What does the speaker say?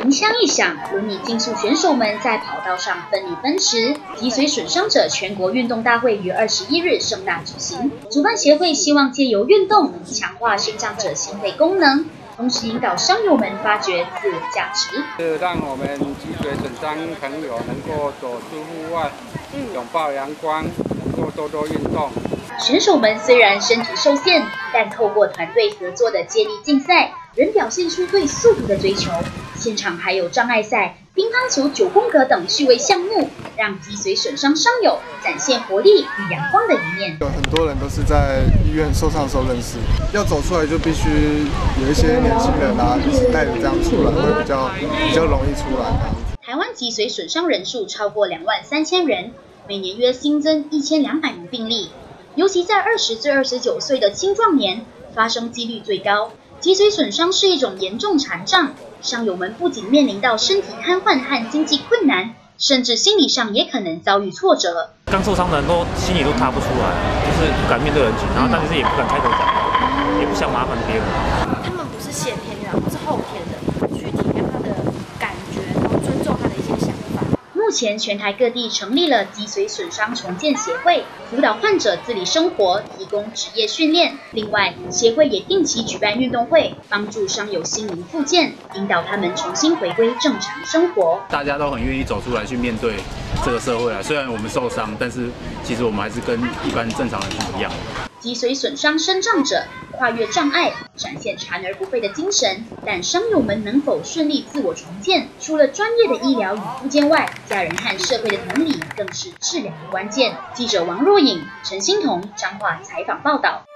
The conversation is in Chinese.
铃响一响，轮椅竞速选手们在跑道上奋力奔驰。脊髓损伤者全国运动大会于21日盛大举行。主办协会希望借由运动强化身障者心肺功能，同时引导伤友们发掘自我价值， 让我们脊髓损伤朋友能够走出户外，拥抱阳光，能够多多运动。 选手们虽然身体受限，但透过团队合作的接力竞赛，仍表现出对速度的追求。现场还有障碍赛、乒乓球9宫格等趣味项目，让脊髓损伤伤友展现活力与阳光的一面。 有很多人都是在医院受伤的时候认识，要走出来就必须有一些年轻人一起带着这样出来，会比较容易出来。 台湾脊髓损伤人数超过23000人，每年约新增1200名病例。尤其在20至29岁的青壮年，发生几率最高。脊髓损伤是一种严重残障，伤友们不仅面临到身体瘫痪和经济困难，甚至心理上也可能遭遇挫折。 刚受伤的人都心里都踏不出来，就是不敢面对人群，然后但是也不敢开口讲话，也不想麻烦别人。 他们不是先天的，不是后天的，去体谅他的感觉，然后尊重他的一些想法。 目前全台各地成立了脊髓损伤重建协会，辅导患者自理生活，提供职业训练。另外，协会也定期举办运动会，帮助伤友心灵复健，引导他们重新回归正常生活。 大家都很愿意走出来去面对这个社会啊，虽然我们受伤，但是其实我们还是跟一般正常人一样。 脊髓损伤身障者跨越障碍，展现残而不废的精神，但伤友们能否顺利自我重建，除了专业的医疗与复健外，家人和社会的同理更是治疗的关键。记者王若颖、陈欣彤彰化采访报道。